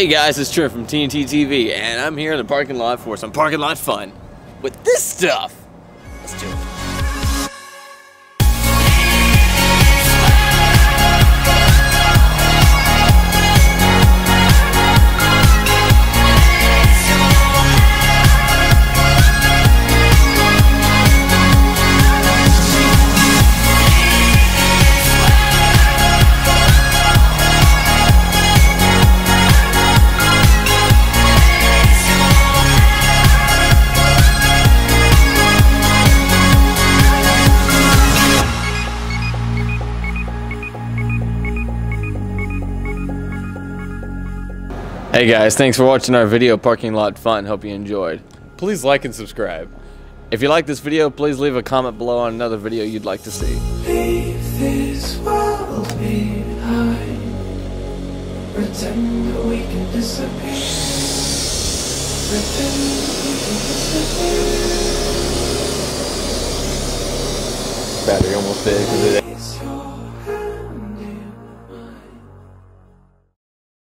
Hey guys, it's Trent from TNT TV, and I'm here in the parking lot for some parking lot fun with this stuff. Let's do it. Hey guys, thanks for watching our video Parking Lot Fun. Hope you enjoyed. Please like and subscribe. If you like this video, please leave a comment below on another video you'd like to see. Leave this world behind. Pretend that we can disappear. Pretend we can disappear. Battery almost dead because it